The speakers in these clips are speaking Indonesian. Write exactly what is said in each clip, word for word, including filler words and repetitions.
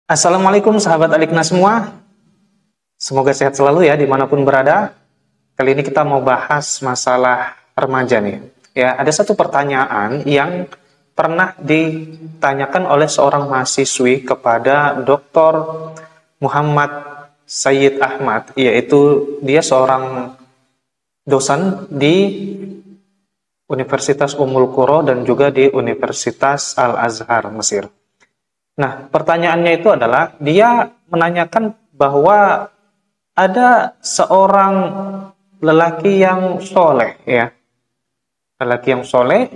Assalamualaikum sahabat Alikna semua. Semoga sehat selalu ya dimanapun berada. Kali ini kita mau bahas masalah remaja nih. Ya, ada satu pertanyaan yang pernah ditanyakan oleh seorang mahasiswi kepada doktor Muhammad Sayyid Ahmad, yaitu dia seorang dosen di Universitas Ummul Qura dan juga di Universitas Al-Azhar, Mesir. Nah, pertanyaannya itu adalah, dia menanyakan bahwa ada seorang lelaki yang soleh, ya. Lelaki yang soleh,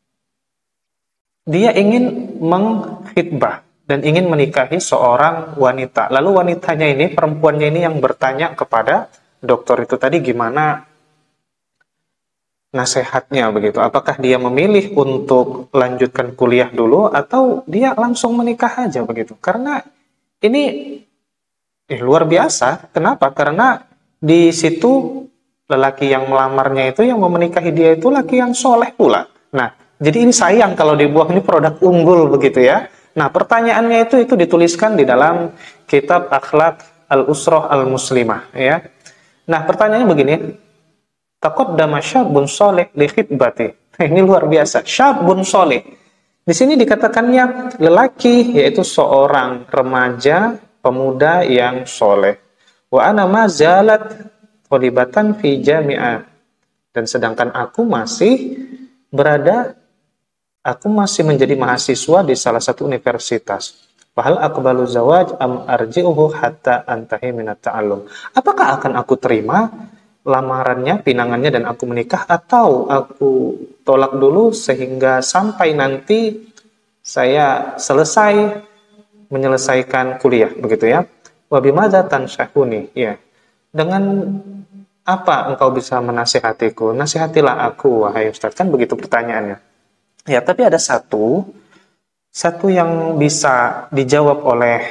dia ingin mengkhitbah dan ingin menikahi seorang wanita. Lalu wanitanya ini, perempuannya ini yang bertanya kepada dokter itu tadi, gimana nasihatnya begitu. Apakah dia memilih untuk lanjutkan kuliah dulu atau dia langsung menikah aja begitu? Karena ini eh, luar biasa. Kenapa? Karena di situ lelaki yang melamarnya itu, yang mau menikahi dia itu laki yang soleh pula. Nah, jadi ini sayang kalau dibuang, ini produk unggul begitu ya. Nah, pertanyaannya itu itu dituliskan di dalam kitab Akhlak Al-Usrah Al-Muslimah ya. Nah, pertanyaannya begini. Taqaddama syabun soleh li khitbati. Ini luar biasa. Syabun soleh. Di sini dikatakannya lelaki, yaitu seorang remaja, pemuda yang soleh. Wa ana ma zalat thalibatan fi jami'ah. Dan sedangkan aku masih berada, aku masih menjadi mahasiswa di salah satu universitas. Fahal aqbalu zawaj am arji'uhu hatta antahi minat ta'allum. Apakah akan aku terima lamarannya, pinangannya, dan aku menikah, atau aku tolak dulu sehingga sampai nanti saya selesai menyelesaikan kuliah begitu ya. Wa bimadza tanshahuni, ya. Dengan apa engkau bisa menasihatiku? Nasihatilah aku wahai Ustaz, kan begitu pertanyaannya. Ya, tapi ada satu satu yang bisa dijawab oleh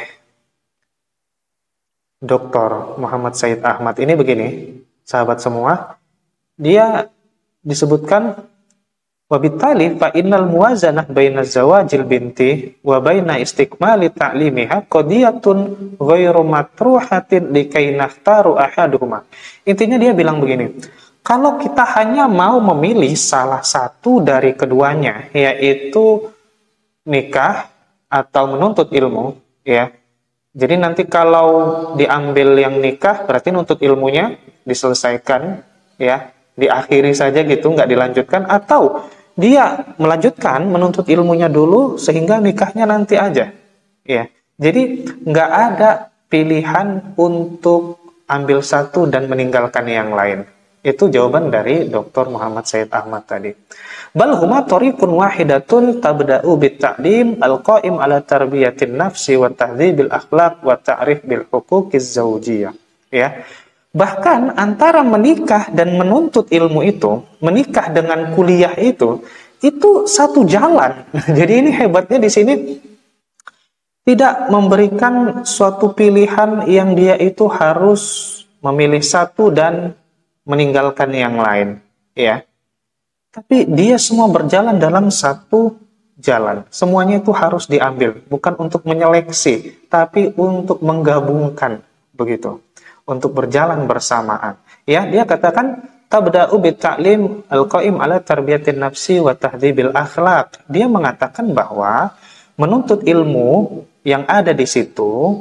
doktor Muhammad Sayyid Ahmad ini begini. Sahabat semua, dia disebutkan wabitali fa innal muwazanah baina zawajil binti wa baina istikmali ta'limiha qadiyatun ghairu matruhatin likai nakhtaru ahaduhuma. Intinya dia bilang begini, kalau kita hanya mau memilih salah satu dari keduanya, yaitu nikah atau menuntut ilmu, ya. Jadi nanti kalau diambil yang nikah, berarti nuntut ilmunya diselesaikan, ya, diakhiri saja gitu, nggak dilanjutkan, atau dia melanjutkan menuntut ilmunya dulu sehingga nikahnya nanti aja, ya. Jadi nggak ada pilihan untuk ambil satu dan meninggalkan yang lain. Itu jawaban dari doktor Muhammad Sayyid Ahmad tadi. Bal huma tariqun wahidatun tabda'u bit ta'lim al-qa'im ala tarbiyatin nafsi wa tahdhibil akhlaq wa ta'rif bil huquqiz zawjiyah. Ya. Bahkan antara menikah dan menuntut ilmu itu, menikah dengan kuliah itu, itu satu jalan. Jadi ini hebatnya di sini, tidak memberikan suatu pilihan yang dia itu harus memilih satu dan meninggalkan yang lain, ya. Tapi dia semua berjalan dalam satu jalan. Semuanya itu harus diambil, bukan untuk menyeleksi, tapi untuk menggabungkan begitu, untuk berjalan bersamaan. Ya, dia katakan tabda'u bit ta'lim al-qa'im ala tarbiyatin nafsi wa tahdhibil akhlaq. Dia mengatakan bahwa menuntut ilmu yang ada di situ,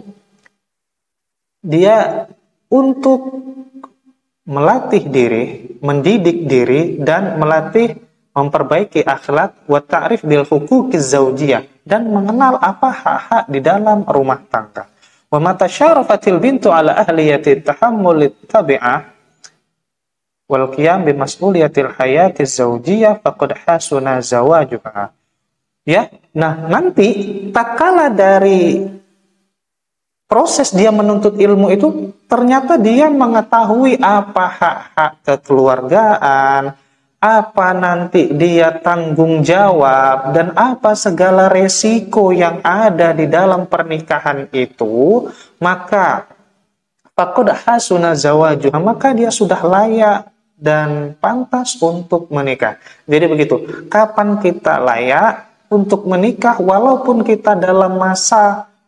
dia untuk melatih diri, mendidik diri, dan melatih memperbaiki akhlak wa ta'rif bil huquqiz zawjiyah, dan mengenal apa hak-hak di dalam rumah tangga. Wa mata syarafatil bintu ala ahliyati tahammulit tabi'ah wal qiyam bi mas'uliyatil hayatiz zawjiyah faqad hasuna zawajuha. Ya, nah nanti tak kala dari proses dia menuntut ilmu itu, ternyata dia mengetahui apa hak-hak kekeluargaan, apa nanti dia tanggung jawab, dan apa segala resiko yang ada di dalam pernikahan itu, maka faqad hasuna zawajuha, maka dia sudah layak dan pantas untuk menikah. Jadi begitu, kapan kita layak untuk menikah, walaupun kita dalam masa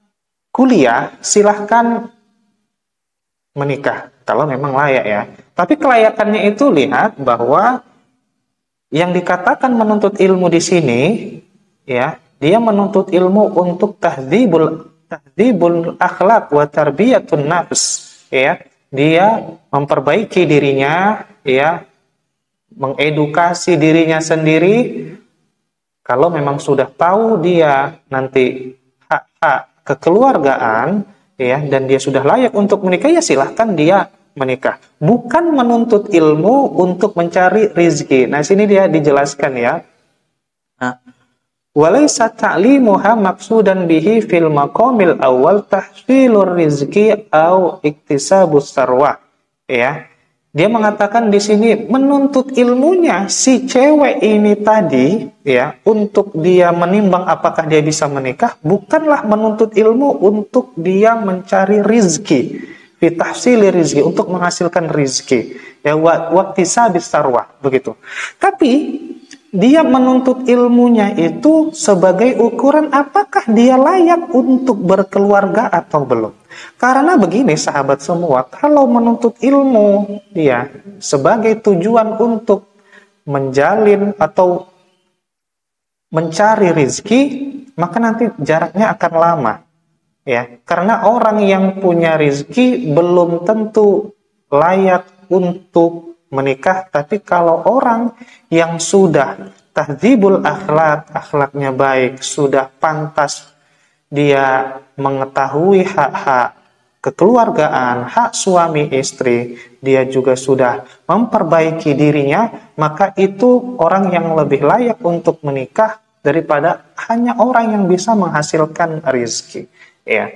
kuliah, silahkan menikah kalau memang layak ya. Tapi kelayakannya itu lihat bahwa yang dikatakan menuntut ilmu di sini ya, dia menuntut ilmu untuk tahdzibul tahdzibul akhlak wa tarbiyatun nafs ya. Dia memperbaiki dirinya ya, mengedukasi dirinya sendiri. Kalau memang sudah tahu dia nanti hak-hak kekeluargaan ya, dan dia sudah layak untuk menikah, ya silahkan dia menikah. Bukan menuntut ilmu untuk mencari rizki. Nah, sini dia dijelaskan ya. Nah, walaysa ta'limuha maqsudan bihi fil maqamil awal tahsilur rizki au iktisabus sarwah. Ya. Dia mengatakan di sini menuntut ilmunya si cewek ini tadi ya, untuk dia menimbang apakah dia bisa menikah, bukanlah menuntut ilmu untuk dia mencari rizki, fitahsili rizki, untuk menghasilkan rizki ya, waktu sabis sarwah begitu. Tapi dia menuntut ilmunya itu sebagai ukuran apakah dia layak untuk berkeluarga atau belum. Karena begini sahabat semua, kalau menuntut ilmu ya sebagai tujuan untuk menjalin atau mencari rizki, maka nanti jaraknya akan lama ya. Karena orang yang punya rizki belum tentu layak untuk menikah. Tapi kalau orang yang sudah tahdzibul akhlak, akhlaknya baik, sudah pantas dia mengetahui hak-hak kekeluargaan, hak suami istri, dia juga sudah memperbaiki dirinya, maka itu orang yang lebih layak untuk menikah daripada hanya orang yang bisa menghasilkan rizki ya.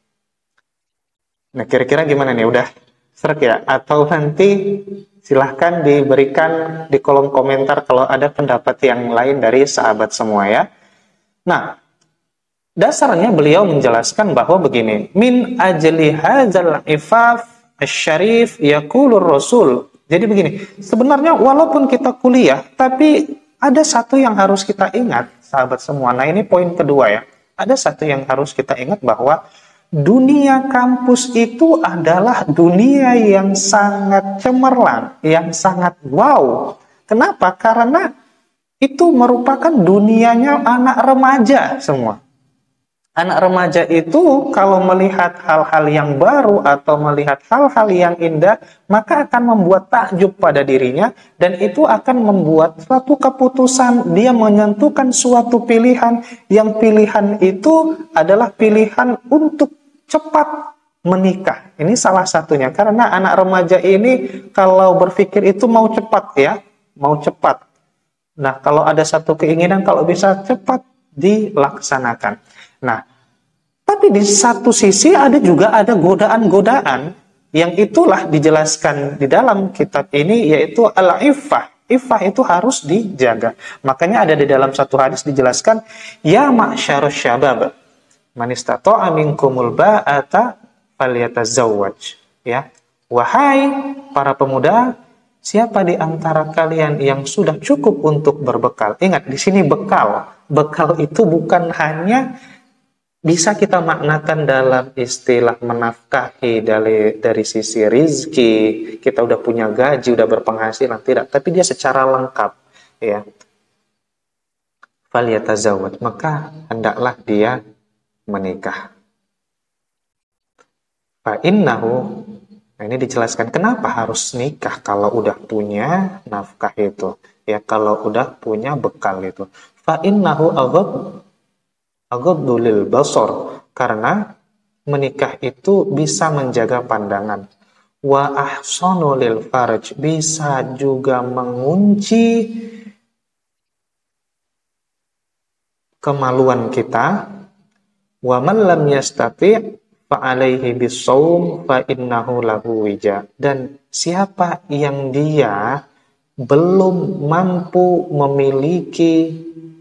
Nah, kira-kira gimana nih? Udah serak ya? Atau nanti silahkan diberikan di kolom komentar kalau ada pendapat yang lain dari sahabat semua ya. Nah, dasarnya beliau menjelaskan bahwa begini, min ajli hadzal ifaf asy-syarif yaqulur rasul. Jadi begini, sebenarnya walaupun kita kuliah, tapi ada satu yang harus kita ingat sahabat semua. Nah, ini poin kedua ya. Ada satu yang harus kita ingat bahwa dunia kampus itu adalah dunia yang sangat cemerlang, yang sangat wow. Kenapa? Karena itu merupakan dunianya anak remaja semua. Anak remaja itu kalau melihat hal-hal yang baru atau melihat hal-hal yang indah, maka akan membuat takjub pada dirinya, dan itu akan membuat suatu keputusan, dia menentukan suatu pilihan, yang pilihan itu adalah pilihan untuk cepat menikah. Ini salah satunya, karena anak remaja ini kalau berpikir itu mau cepat ya, mau cepat. Nah, kalau ada satu keinginan, kalau bisa cepat dilaksanakan. Nah, tapi di satu sisi ada juga ada godaan-godaan yang itulah dijelaskan di dalam kitab ini, yaitu al-iffah. Iffah itu harus dijaga. Makanya ada di dalam satu hadis dijelaskan, ya ma'syarus syabab, man istata'a minkumul ba'ata falyatazawwaj. Ya, wahai para pemuda, siapa di antara kalian yang sudah cukup untuk berbekal? Ingat, di sini bekal. Bekal itu bukan hanya bisa kita maknakan dalam istilah menafkahi dari, dari sisi rizki, kita udah punya gaji, udah berpenghasilan, tidak. Tapi dia secara lengkap. Ya. Falyatazawwaj, maka hendaklah dia menikah. Fa innahu, nah ini dijelaskan kenapa harus nikah kalau udah punya nafkah itu, ya, kalau udah punya bekal itu. Fa innahu aghad aghaddu lil basar, karena menikah itu bisa menjaga pandangan. Wa ahsanu lil farj, bisa juga mengunci kemaluan kita. Wa man lam yastati' fa alaihi bisawm fa innahu lahu wija, dan siapa yang dia belum mampu memiliki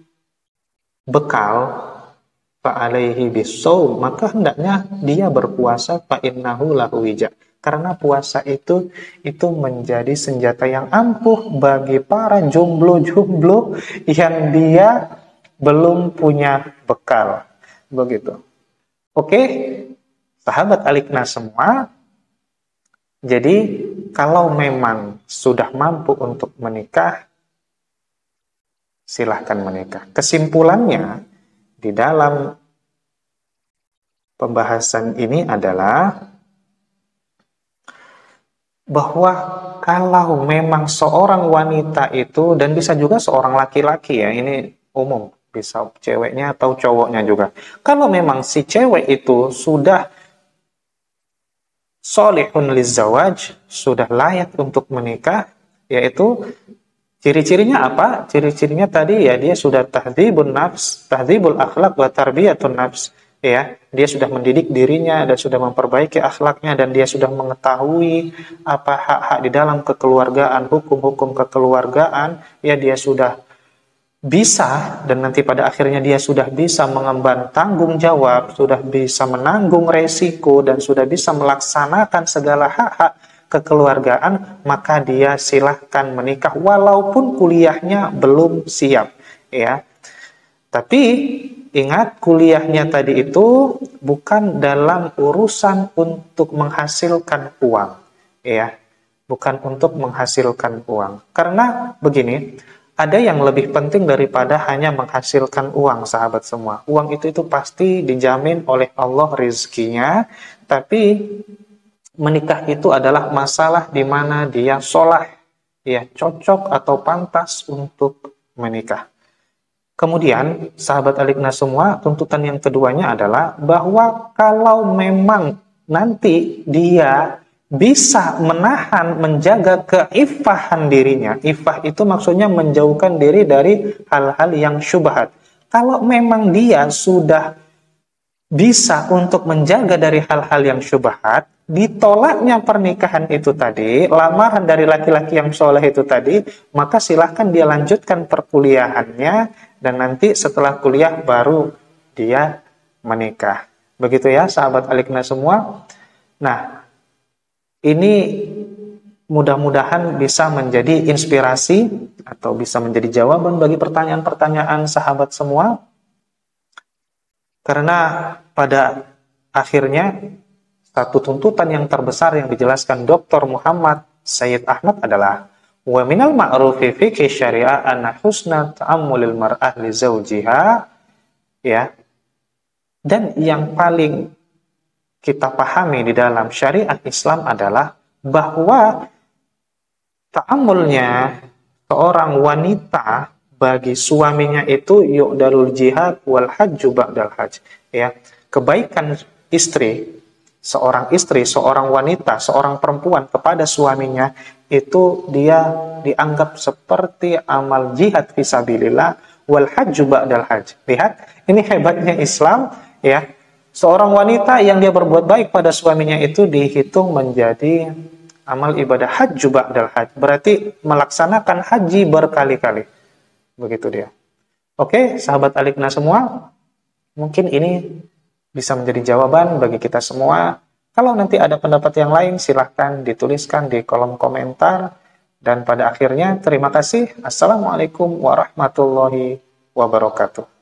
bekal, fa alaihi bisawm, maka hendaknya dia berpuasa, fa innahu lahu wija, karena puasa itu itu menjadi senjata yang ampuh bagi para jomblo-jomblo yang dia belum punya bekal. Begitu. Oke, sahabat Al-Ikhna semua, jadi kalau memang sudah mampu untuk menikah, silahkan menikah. Kesimpulannya di dalam pembahasan ini adalah bahwa kalau memang seorang wanita itu, dan bisa juga seorang laki-laki ya, ini umum, bisa ceweknya atau cowoknya juga. Kalau memang si cewek itu sudah solihun lizawaj, sudah layak untuk menikah, yaitu ciri-cirinya apa? Ciri-cirinya tadi ya, dia sudah tahdhibun nafs, tahdhibul akhlak wa tarbiyatun nafs. Ya, dia sudah mendidik dirinya dan sudah memperbaiki akhlaknya, dan dia sudah mengetahui apa hak-hak di dalam kekeluargaan, hukum-hukum kekeluargaan. Ya, dia sudah bisa, dan nanti pada akhirnya dia sudah bisa mengemban tanggung jawab, sudah bisa menanggung resiko, dan sudah bisa melaksanakan segala hak-hak kekeluargaan, maka dia silahkan menikah walaupun kuliahnya belum siap, ya. Tapi ingat, kuliahnya tadi itu bukan dalam urusan untuk menghasilkan uang, ya, bukan untuk menghasilkan uang. Karena begini, ada yang lebih penting daripada hanya menghasilkan uang, sahabat semua. Uang itu itu pasti dijamin oleh Allah rezekinya, tapi menikah itu adalah masalah di mana dia sholah, ya, cocok atau pantas untuk menikah. Kemudian, sahabat Al-Ikhna semua, tuntutan yang keduanya adalah bahwa kalau memang nanti dia bisa menahan, menjaga keifahan dirinya. Ifah itu maksudnya menjauhkan diri dari hal-hal yang syubhat. Kalau memang dia sudah bisa untuk menjaga dari hal-hal yang syubhat, ditolaknya pernikahan itu tadi, lamaran dari laki-laki yang soleh itu tadi, maka silahkan dia lanjutkan perkuliahannya, dan nanti setelah kuliah baru dia menikah. Begitu ya, sahabat Al-Ikhna semua. Nah, ini mudah-mudahan bisa menjadi inspirasi atau bisa menjadi jawaban bagi pertanyaan-pertanyaan sahabat semua. Karena pada akhirnya satu tuntutan yang terbesar yang dijelaskan Doktor Muhammad Sayyid Ahmad adalah wa minal ma'rufi fi syariah anna husna ta'ammulil mar'ah li zawjiha, ya. Dan yang paling kita pahami di dalam syariat Islam adalah bahwa ta'ammulnya seorang wanita bagi suaminya itu yu'dalul jihad wal hajju ba'dal hajj, ya. Kebaikan istri, seorang istri, seorang wanita, seorang perempuan kepada suaminya itu dia dianggap seperti amal jihad fisabilillah wal hajju ba'dal hajj. Lihat, ini hebatnya Islam, ya. Seorang wanita yang dia berbuat baik pada suaminya itu dihitung menjadi amal ibadah hajju ba'dal hajj. Berarti melaksanakan haji berkali-kali. Begitu dia. Oke, sahabat Al-Ikhna semua, mungkin ini bisa menjadi jawaban bagi kita semua. Kalau nanti ada pendapat yang lain, silahkan dituliskan di kolom komentar. Dan pada akhirnya, terima kasih. Assalamualaikum warahmatullahi wabarakatuh.